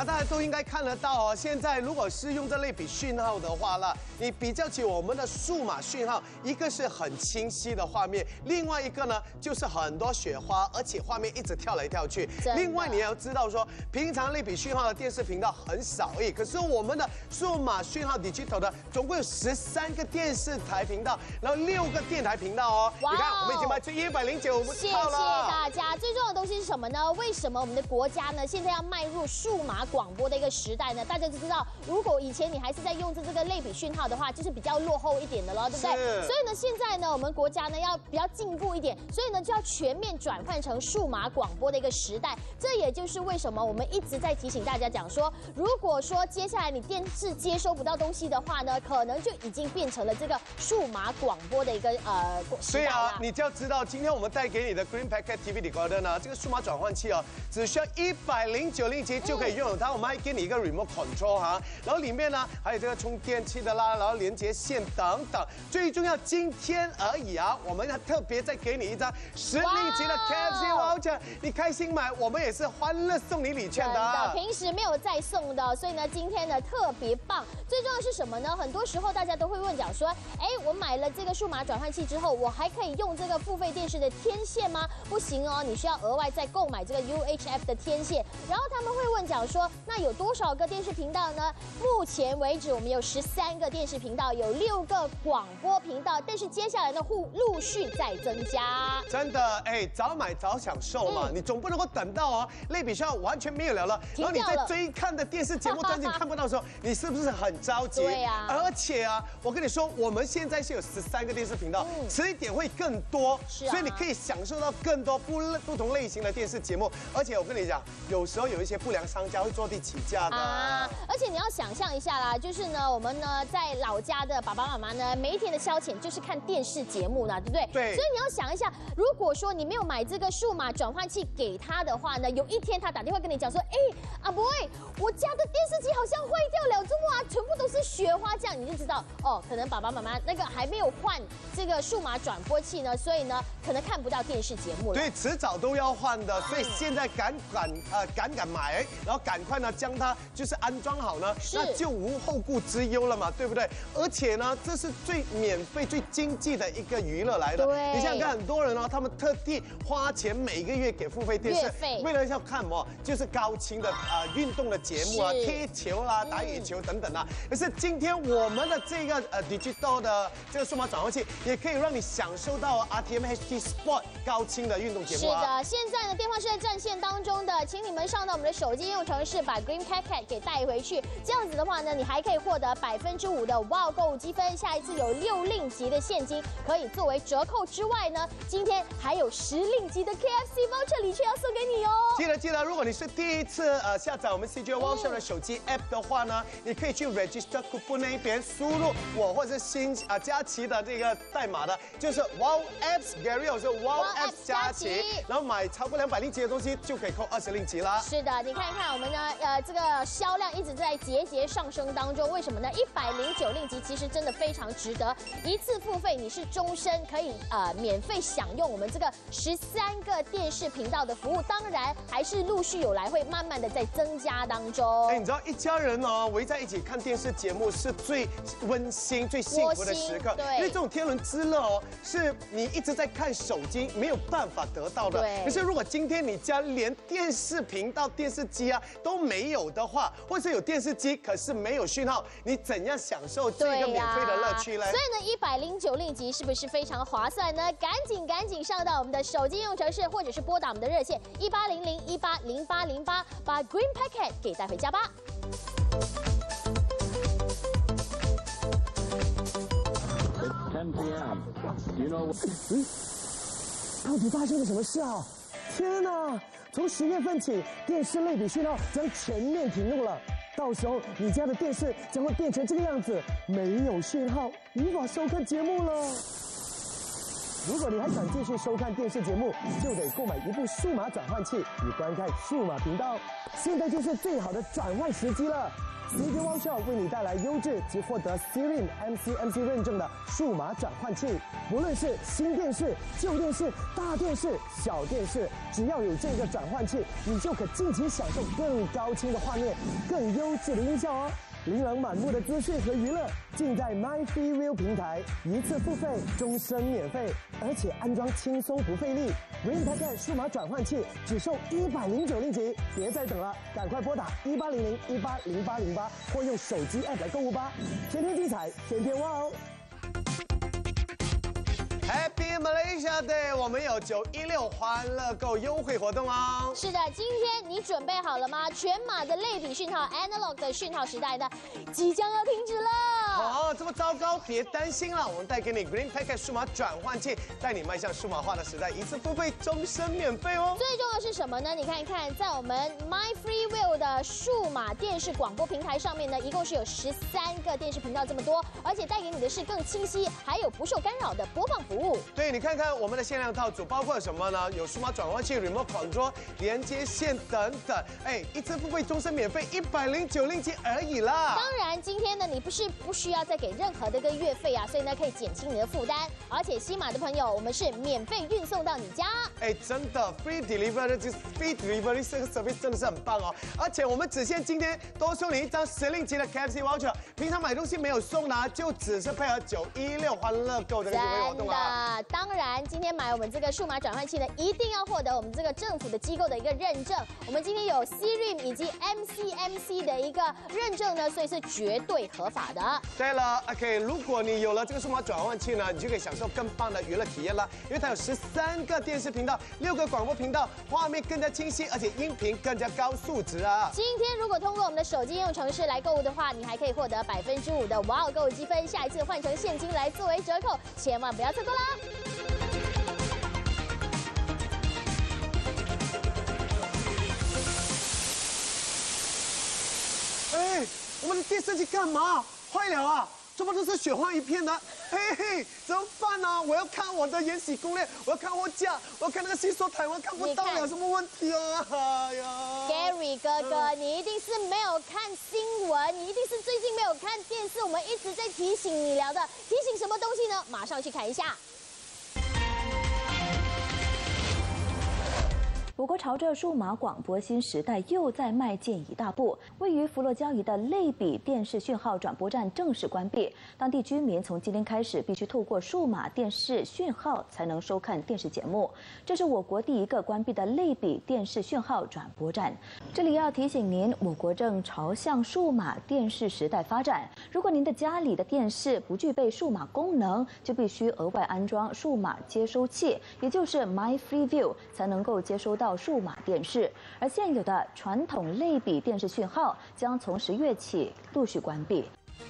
那大家都应该看得到哦。现在如果是用这类比讯号的话啦，你比较起我们的数码讯号，一个是很清晰的画面，另外一个呢就是很多雪花，而且画面一直跳来跳去。另外你要知道说，平常类比讯号的电视频道很少而已，可是我们的数码讯号 digital 的总共有十三个电视台频道，然后六个电台频道哦。你看，我们已经卖出一百零九套了。谢谢大家。最重要的东西是什么呢？为什么我们的国家呢现在要迈入数码广播的一个时代呢？大家就知道，如果以前你还是在用着这个类比讯号的话，就是比较落后一点的了，对不对？所以呢，现在呢，我们国家呢要比较进步一点，所以呢就要全面转换成数码广播的一个时代。这也就是为什么我们一直在提醒大家讲说，如果说接下来你电视接收不到东西的话呢，可能就已经变成了这个数码广播的一个呃时代了。 对啊，你就要知道，今天我们带给你的 Green Packet T V Decoder 呢，这个数码转换器哦，只需要一百零九令吉就可以拥有它。我们还给你一个 Remote Control 哈，然后里面呢还有这个充电器的啦，然后连接线等等。最重要，今天而已啊，我们要特别再给你一张十令吉的 K F C voucher， 你开心买，我们也是欢乐送你礼券的。 真的，平时没有再送的，所以呢，今天呢特别棒。最重要是什么呢？很多时候大家都会问讲说，哎，我买了这个数码转换器之后，我还可以用这个付费电视的天线吗？不行哦，你需要额外再购买这个 U H F 的天线。然后他们会问讲说，那有多少个电视频道呢？目前为止，我们有十三个电视频道，有六个广播频道，但是接下来呢，会陆续在增加。 真的，哎，早买早享受嘛，嗯、你总不能够等到哦，类比上完全没有了了，然后你在追看的电视节目当中看不到的时候，你是不是很着急？ 对呀、啊。 而且啊，我跟你说，我们现在是有十三个电视频道，嗯、迟一点会更多， 是啊、 所以你可以享受到更多不不同类型的电视节目。而且我跟你讲，有时候有一些不良商家会坐地起价的啊。而且你要想象一下啦，就是呢，我们呢在老家的爸爸妈妈呢，每一天的消遣就是看电视节目呢，对不对？ 对。 所以你要想一下，如果说你没有买这个数码转换器给他的话呢，有一天他打电话跟你讲说，哎，阿伯，我家的电视机好像坏掉了，怎么啊？全部都是雪花这样，你就知道哦，可能爸爸妈妈那个还没有换这个数码转播器呢，所以呢，可能看不到电视节目了。 对，迟早都要换的，所以现在赶赶呃赶赶买，然后赶快呢将它就是安装好呢，那就无后顾之忧了嘛，对不对？而且呢，这是最免费、最经济的一个娱乐来的。 对， 你想想看，很多人哦，他们特地花钱每个月给付费电视，为了要看什么，就是高清的啊运动的节目啊，踢球啦、打羽球等等啊。可是今天我们的这个呃 digital 的这个数码转换器，也可以让你享受到 R T M H D Sport 高清的运动节目啊。 是的，现在呢电话是在战线当中的，请你们上到我们的手机应用程式，把 Green Packet 给带回去。这样子的话呢，你还可以获得百分之五的 Wow 购物积分，下一次有六令吉的现金可以作为折扣之外呢，今天还有十令吉的 K F C voucher 礼券要送给你哦。 记得记得，如果你是第一次呃下载我们 C J Wow Shop 的手机 App 的话呢，你可以去 Register Coupon 那一边输入我或者是新啊佳琪的这个代码的，就是 Wow Apps Gary 或者 Wow Apps 佳琪，然后买超过两百令吉的东西就可以扣二十令吉啦。 是的，你看一看我们呢，呃，这个销量一直在节节上升当中，为什么呢？一百零九令吉其实真的非常值得，一次付费你是终身可以呃免费享用我们这个十三个电视频道的服务，当然还是陆续有来会慢慢的在增加当中。 哎，你知道一家人哦围在一起看电视节目是最温馨、最幸福的时刻， 对， 因为这种天伦之乐哦，是你一直在看手机没有办法得到的。 对。 可是如果今天你家连电视频道、电视机啊都没有的话，或是有电视机可是没有讯号，你怎样享受这个免费的乐趣呢？ 所以呢，一百零九令吉是不是非常划算呢？赶紧赶紧上到我们的手机应用程式，或者是拨打我们的热线一八零零一八零八零八，把 Green Packet 给带回家吧。 ten p m You know？ 嗯，到底发生了什么事啊？天哪！从十月份起，电视类比讯号将全面停用了。到时候你家的电视将会变成这个样子，没有讯号，无法收看节目了。 如果你还想继续收看电视节目，就得购买一部数码转换器以观看数码频道。现在就是最好的转换时机了。C J Wow Shop 为你带来优质及获得 C R I M M C M C 认证的数码转换器，无论是新电视、旧电视、大电视、小电视，只要有这个转换器，你就可尽情享受更高清的画面、更优质的音效哦。琳琅满目的资讯和娱乐，尽在 My Free View 平台，一次付费，终身免费，而且安装轻松不费力。Green Packet 数码转换器只售一百零九令吉，别再等了，赶快拨打一八零零一八零八零八，或用手机 App 来购物吧。天天精彩，天天哇哦！ Happy Malaysia Day， 我们有九一六欢乐购优惠活动哦。 是的，今天你准备好了吗？全马的类比讯号 （analog 的讯号时代）呢，即将要停止了。 哦，这么糟糕，别担心了，我们带给你 Green Packet 数码转换器，带你迈向数码化的时代，一次付费，终身免费哦。 最重要的是什么呢？你看一看，在我们 My Free View 的数码电视广播平台上面呢，一共是有十三个电视频道这么多，而且带给你的是更清晰，还有不受干扰的播放服务。 对，你看看我们的限量套组包括什么呢？有数码转换器、remote control、连接线等等。哎，一次付费，终身免费，一百零九令吉而已啦。 当然，今天呢，你不是不需要再给任何的一个月费啊，所以呢，可以减轻你的负担。而且西马的朋友，我们是免费运送到你家。哎， 真的 free delivery， 这 free delivery 这个 service 真的是很棒哦。而且我们只限今天多送你一张十令吉的 K F C voucher， 平常买东西没有送的，就只是配合九一六欢乐购的优惠活动啊。 当然，今天买我们这个数码转换器呢，一定要获得我们这个政府的机构的一个认证。我们今天有 C R I M 以及 M C M C 的一个认证呢，所以是绝对合法的。 对了 ，OK， 如果你有了这个数码转换器呢，你就可以享受更棒的娱乐体验啦。因为它有十三个电视频道、六个广播频道，画面更加清晰，而且音频更加高素质啊。 今天如果通过我们的手机应用程式来购物的话，你还可以获得百分之五的哇哦购物积分，下一次换成现金来作为折扣，千万不要错过啦！ 哎，我们的电视机干嘛？坏了啊！怎么都是雪花一片的？嘿嘿，怎么办呢、啊？我要看我的《延禧攻略》，我要看货架，我要看那个《新说台湾》，看不到有什么问题啊？哎呀 ，Gary 哥哥，嗯、你一定是没有看新闻，你一定是最近没有看电视，我们一直在提醒你聊的，提醒什么东西呢？马上去看一下。 我国朝着数码广播新时代又在迈进一大步。位于佛罗交易的类比电视讯号转播站正式关闭，当地居民从今天开始必须透过数码电视讯号才能收看电视节目。这是我国第一个关闭的类比电视讯号转播站。这里要提醒您，我国正朝向数码电视时代发展。如果您的家里的电视不具备数码功能，就必须额外安装数码接收器，也就是 My Free View， 才能够接收到 到数码电视，而现有的传统类比电视讯号将从十月起陆续关闭。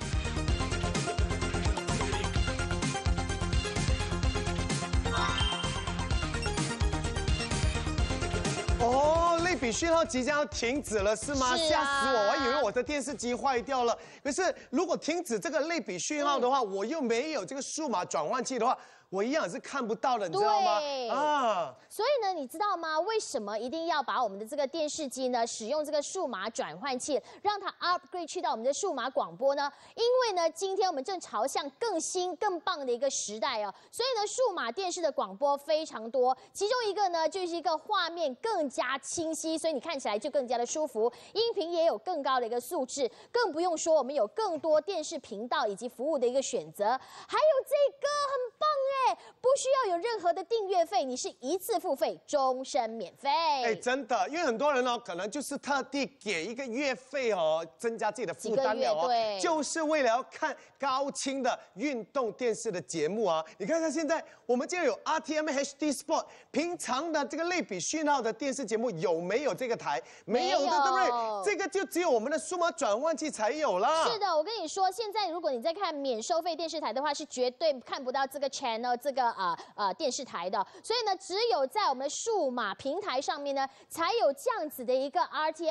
哦，类比讯号即将要停止了，是吗？吓、啊、死我！我还以为我的电视机坏掉了。可是如果停止这个类比讯号的话，嗯、我又没有这个数码转换器的话。 我一样是看不到的，你知道吗？ 啊，所以呢，你知道吗？为什么一定要把我们的这个电视机呢，使用这个数码转换器，让它 upgrade 去到我们的数码广播呢？因为呢，今天我们正朝向更新、更棒的一个时代哦，所以呢，数码电视的广播非常多，其中一个呢，就是一个画面更加清晰，所以你看起来就更加的舒服，音频也有更高的一个素质，更不用说我们有更多电视频道以及服务的一个选择，还有这个很棒哎。 不需要有任何的订阅费，你是一次付费，终身免费。 哎，真的，因为很多人哦，可能就是特地给一个月费哦，增加自己的负担了哦， 对， 就是为了要看高清的运动电视的节目啊。你看看现在，我们竟然有 R T M H D Sport， 平常的这个类比讯号的电视节目有没有这个台？没有的，对不对？这个就只有我们的数码转换器才有啦。 是的，我跟你说，现在如果你在看免收费电视台的话，是绝对看不到这个 channel 这个。 呃呃，电视台的，所以呢，只有在我们的数码平台上面呢，才有这样子的一个 R T M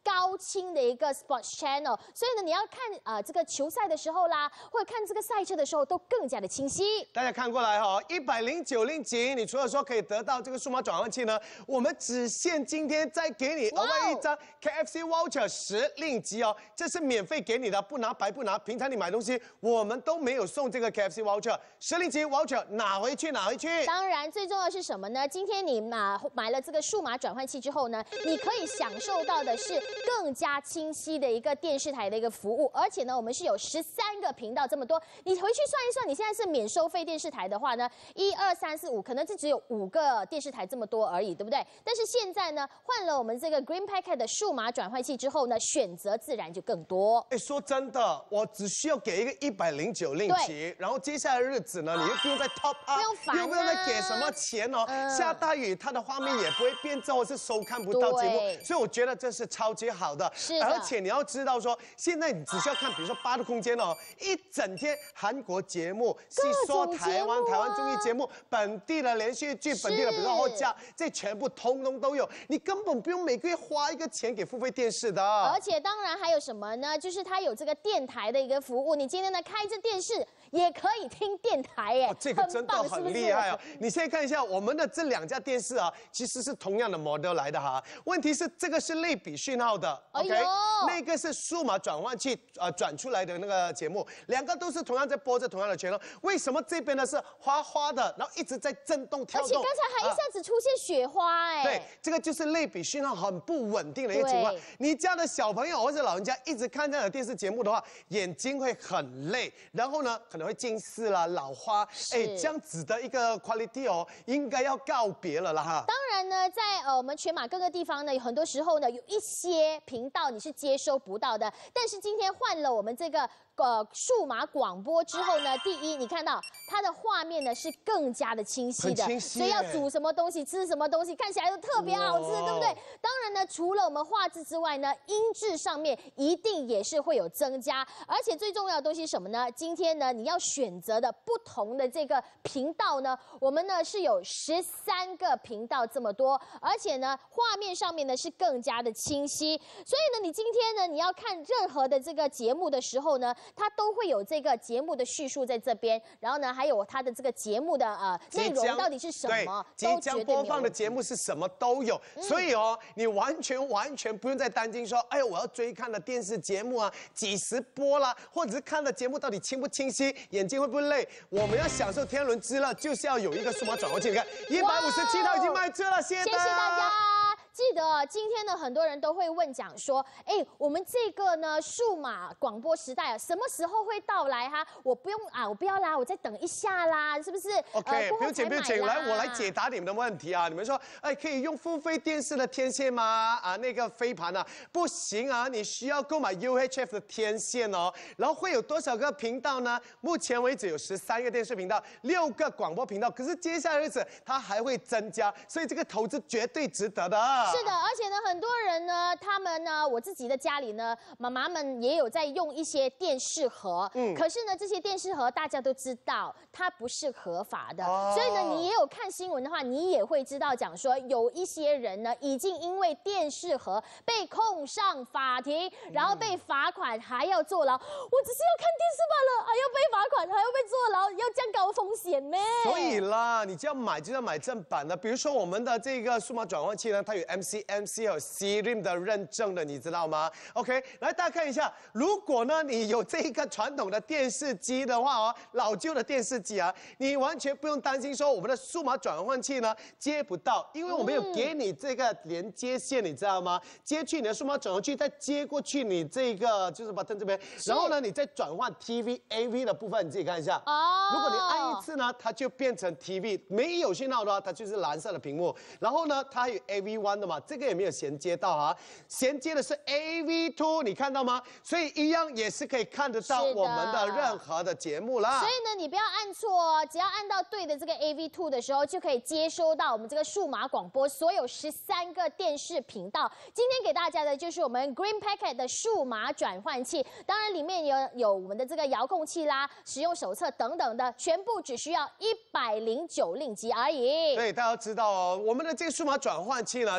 高清的一个 Sports Channel， 所以呢，你要看呃这个球赛的时候啦，或者看这个赛车的时候，都更加的清晰。 大家看过来哈、哦，一百零九令吉，你除了说可以得到这个数码转换器呢，我们只限今天再给你额外一张 K F C Voucher 十令吉哦，这是免费给你的，不拿白不拿。平常你买东西，我们都没有送这个 K F C Voucher， 十令吉 Voucher 拿回去拿回去。 当然，最重要的是什么呢？今天你买买了这个数码转换器之后呢，你可以享受到的是更加清晰的一个电视台的一个服务，而且呢，我们是有十三个频道这么多。你回去算一算，你现在是免收费电视台的话呢，一二三四五，可能是只有五个电视台这么多而已，对不对？但是现在呢，换了我们这个 Green Packet 的数码转换器之后呢，选择自然就更多。 哎，说真的，我只需要给一个一百零九令吉，然后接下来的日子呢，你又不用再 top up， 不用烦、啊， 又不用再给什么钱哦。嗯、下大雨，它的画面也不会变质，或是收看不到节目，所以我觉得这是超级好的。 是的， 而且你要知道说，现在你只需要看，比如说八度空间哦，一整天韩国节目、戏说台湾、台湾综艺节目、本地的连续剧、本地的比如说后架，这全部通通都有，你根本不用每个月花一个钱给付费电视的。 而且当然还有什么呢？就是它有这个电台的一个服务，你今天呢开着电视也可以听电台耶， 哦、这个真的很厉害啊！你现在看一下我们的这两家电视啊，其实是同样的 model 来的哈。问题是这个是类比讯号的 ，OK，、哎、那个是数码转换器呃转出来的那个节目，两个都是同样在播着同样的节目。为什么这边呢是花花的，然后一直在震动跳动？ 而且刚才还一下子出现雪花哎、啊。 对，这个就是类比讯号很不稳定的一个情况。你家的小朋友或者老人家一直看这样的电视节目的话，眼睛会很累，然后呢可能会近视啦、老花，哎，这样子的一个 quality 哦，应该要告别了啦哈。 当然呢，在呃我们全马各个地方呢，很多时候呢有一些频道你是接收不到的，但是今天换了我们这个呃数码广播之后呢，第一你看到它的画面呢是更加的清晰的， 清晰， 所以要煮什么东西、吃什么东西，看起来都特别好吃，对不对？当然呢，除了我们画质之外呢，音质上面一定也是会有增加，而且最重要的东西是什么呢？今天呢，你要选择的不同的这个频道呢，我们呢是有十三个频道这么多，而且呢，画面上面呢是更加的清晰，所以呢，你今天呢你要看任何的这个节目的时候呢，它都会有这个节目的叙述在这边，然后呢，还有它的这个节目的呃内容到底是什么， 对，即将播放的节目是什么都有， 嗯、 所以哦，你完全完全不用再担心说，哎呦，我要追看的电视节目啊，几时播啦，或者是看的节目到底清不清晰，眼睛会不会累？我们要享受天伦之乐，就是要有一个数码转换器。你看，一百五十七套已经卖这了，谢谢谢谢大家。记得今天呢，很多人都会问讲说，哎，我们这个呢数码广播时代啊，什么时候会到来哈？我不用啊，我不要啦，我再等一下啦，是不是 ？OK， 不用紧不用紧，来我来解答你们的问题啊。你们说，哎，可以用付费电视的天线吗？啊，那个飞盘啊，不行啊，你需要购买 U H F 的天线哦。然后会有多少个频道呢？目前为止有十三个电视频道，六个广播频道。可是接下来日子它还会增加，所以这个投资绝对值得的。 是的，而且呢，很多人呢，他们呢，我自己的家里呢，妈妈们也有在用一些电视盒，嗯，可是呢，这些电视盒大家都知道，它不是合法的，哦、所以呢，你也有看新闻的话，你也会知道讲说，有一些人呢，已经因为电视盒被控上法庭，然后被罚款，还要坐牢。我只是要看电视罢了，还要被罚款，还要被坐牢，要这样高风险咩？ 所以啦，你就要买就要买正版的，比如说我们的这个数码转换器呢，它有 M C M C 和 C R I M 的认证的，你知道吗 ？OK， 来大家看一下，如果呢你有这一个传统的电视机的话哦，老旧的电视机啊，你完全不用担心说我们的数码转换器呢接不到，因为我们有给你这个连接线，你知道吗？接去你的数码转换器，再接过去你这个就是 button 这边，然后呢你再转换 T V A V 的部分，你自己看一下。哦。如果你按一次呢，它就变成 T V， 没有信号的话，它就是蓝色的屏幕。然后呢，它还有 A V 一 的嘛，这个也没有衔接到啊，衔接的是 A V 二， 你看到吗？所以一样也是可以看得到我们的任何的节目啦。 所以呢，你不要按错哦，只要按到对的这个 A V 二 的时候，就可以接收到我们这个数码广播所有十三个电视频道。今天给大家的就是我们 Green Packet 的数码转换器，当然里面有有我们的这个遥控器啦、使用手册等等的，全部只需要一百零九令吉而已。 对，大家要知道哦，我们的这个数码转换器呢，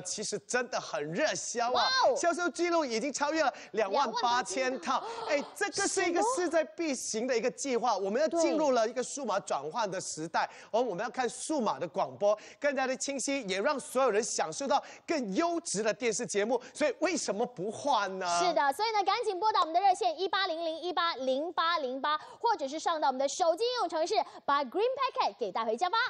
其实真的很热销哇啊， 哦销售记录已经超越了两万八千套。哎，这个是一个势在必行的一个计划，我们要进入了一个数码转换的时代，而我们要看数码的广播更加的清晰，也让所有人享受到更优质的电视节目。所以为什么不换呢？ 是的，所以呢，赶紧拨打我们的热线一八零零一八零八零八，或者是上到我们的手机应用程式，把 Green Packet 给带回家吧。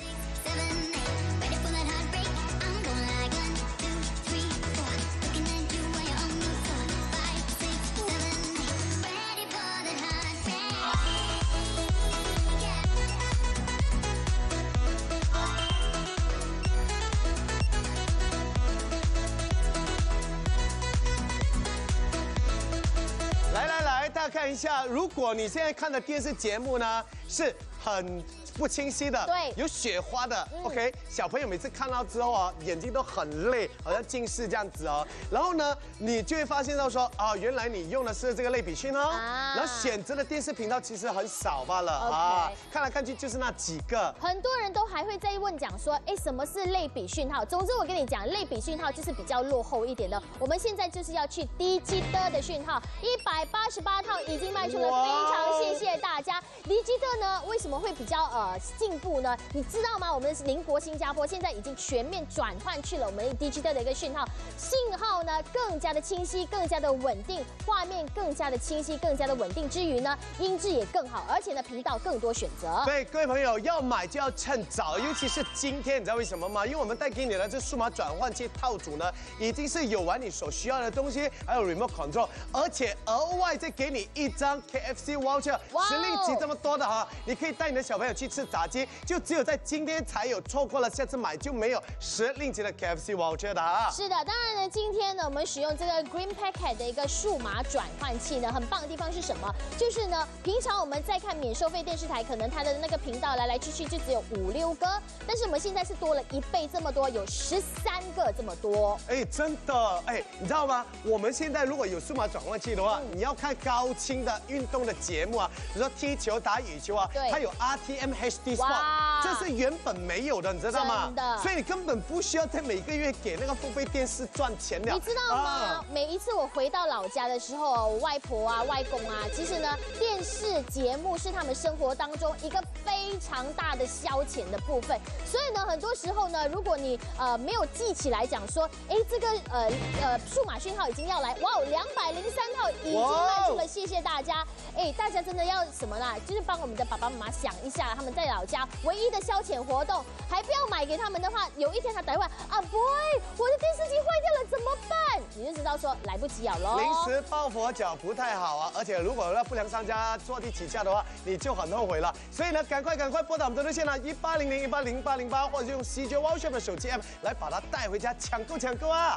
来来来，大家看一下，如果你现在看的电视节目呢是很不清晰的， 对， 有雪花的、 嗯、 ，OK， 小朋友每次看到之后啊，眼睛都很累，好像近视这样子哦。然后呢，你就会发现到说啊，原来你用的是这个类比讯哦，啊、然后选择的电视频道其实很少罢了、okay、啊，看来看去就是那几个。 很多人都还会在问讲说，哎，什么是类比讯号？总之我跟你讲，类比讯号就是比较落后一点的。我们现在就是要去Digital的讯号，一百八十八套已经卖出了，非常谢谢大家。Digital呢，为什么会比较呃进步呢？你知道吗？我们邻国新加坡现在已经全面转换去了我们 Digital 的一个讯号，信号呢更加的清晰，更加的稳定，画面更加的清晰，更加的稳定之余呢，音质也更好，而且呢频道更多选择。 对，各位朋友要买就要趁早，尤其是今天，你知道为什么吗？因为我们带给你的这数码转换器套组呢，已经是有完你所需要的东西，还有 remote control， 而且额外再给你一张 K F C voucher， 实令吉这么多的哈，你可以带你的小朋友去吃炸鸡，就只有在今天才有，错过了下次买就没有实令吉的 K F C voucher 的哈。 是的，当然呢，今天呢我们使用这个 Green Packet 的一个数码转换器呢，很棒的地方是什么？就是呢，平常我们在看免收费电视台，可能它的那个频道来来去去就只有五六个，但是我们现在是多了一倍这么多，有十三个这么多。 哎，真的，哎，你知道吗？我们现在如果有数码转换器的话，嗯、你要看高清的运动的节目啊，比如说踢球、打羽球啊，它有 R T M H D Sport， 这是原本没有的，你知道吗？ 真的， 所以你根本不需要在每个月给那个付费电视赚钱了。 你知道吗？啊、每一次我回到老家的时候，我外婆啊、外公啊，其实呢，电视节目是他们生活当中一个非常大的消遣的部分。所以呢，很多时候呢，如果你呃没有记起来讲说，哎，这个呃呃数码讯号已经要来，哇，两百零三套已经卖出了，谢谢大家。哎，大家真的要什么啦？就是帮我们的爸爸妈妈想一下，他们在老家唯一的消遣活动，还不要买给他们的话，有一天他打电话啊 ，boy， 我的电视机坏掉了，怎么办？你就知道说来不及了喽。 临时抱佛脚不太好啊，而且如果让不良商家坐地起价的话，你就很后悔了。所以呢，赶快赶快拨打我们的热线啦，一八零零一八零八零八，或者用 C J Voucher 的手机 app 来把它带回家，抢购抢购啊！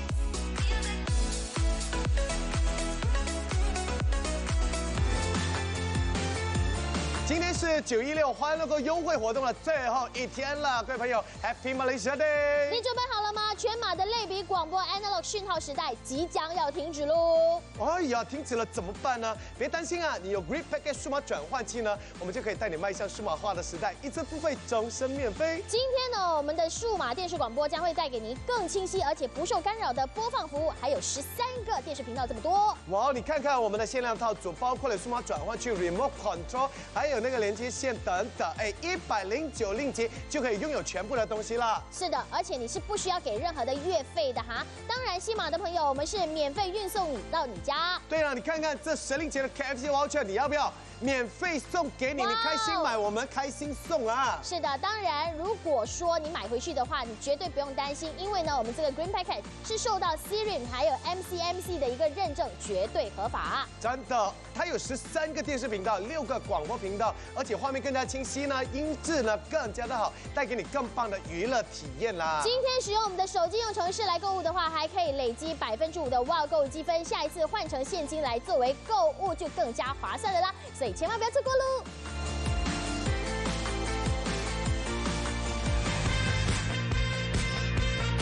今天是九一六欢乐购优惠活动的最后一天了，各位朋友 ，Happy Malaysia Day！ 你准备好了吗？全马的类比广播 Analog 讯号时代即将要停止喽！ 哎呀，停止了怎么办呢？别担心啊，你有 Green Packet 数码转换器呢，我们就可以带你迈向数码化的时代，一次付费，终身免费。 今天呢，我们的数码电视广播将会带给您更清晰而且不受干扰的播放服务，还有十三个电视频道这么多。 哇，你看看我们的限量套组，包括了数码转换器、Remote Control， 还有那个连接线等等，哎，一百零九令吉就可以拥有全部的东西了。 是的，而且你是不需要给任何的月费的哈。当然，西马的朋友，我们是免费运送你到你家。 对了，你看看这十令吉的 K F C voucher， 你要不要？免费送给你，你开心买，我们开心送啊！ 是的，当然，如果说你买回去的话，你绝对不用担心，因为呢，我们这个 Green Packet 是受到 C R I M 还有 M C M C 的一个认证，绝对合法。 真的，它有十三个电视频道，六个广播频道，而且画面更加清晰呢，音质呢更加的好，带给你更棒的娱乐体验啦。 今天使用我们的手机用程式来购物的话，还可以累积百分之五的哇购积分，下一次换成现金来作为购物就更加划算的啦。所以千万不要错过喽！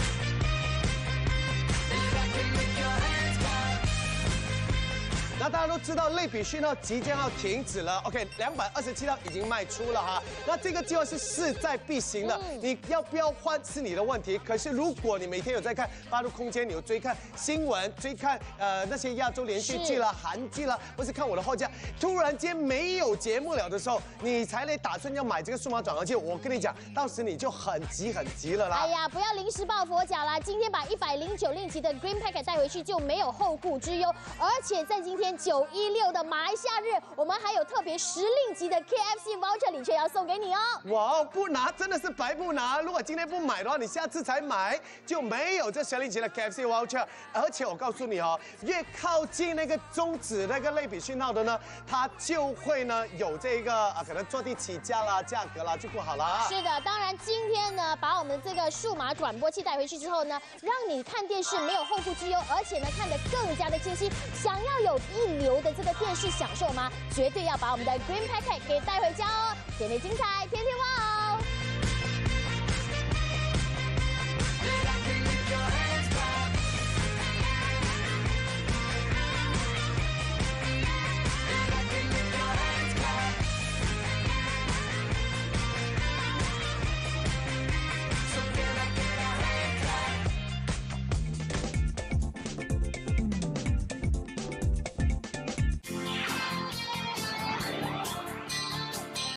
那大家都都知道类比讯号即将要停止了 ，OK， 两百二十七套已经卖出了哈。那这个计划是势在必行的，嗯、你要不要换是你的问题。可是如果你每天有在看八路空间，你有追看新闻、追看呃那些亚洲连续剧啦、韩剧啦，或是看我的后架，突然间没有节目了的时候，你才来打算要买这个数码转换器，我跟你讲，到时你就很急很急了啦。 哎呀，不要临时抱佛脚啦！今天把一百零九令吉的 Green Packet 带回去就没有后顾之忧，而且在今天九一六的马来西亚日，我们还有特别十令吉的 K F C voucher 礼券要送给你哦。 哇，不拿真的是白不拿！如果今天不买的话，你下次才买就没有这十令吉的 K F C voucher。而且我告诉你哦，越靠近那个终止那个类比讯号的呢，它就会呢有这个啊可能坐地起价啦、价格啦就不好了。 是的，当然今天呢把我们这个数码转播器带回去之后呢，让你看电视没有后顾之忧，而且呢看得更加的清晰。想要有一流的这个电视享受吗？绝对要把我们的 Green Packet 给带回家哦！天天精彩，天天旺。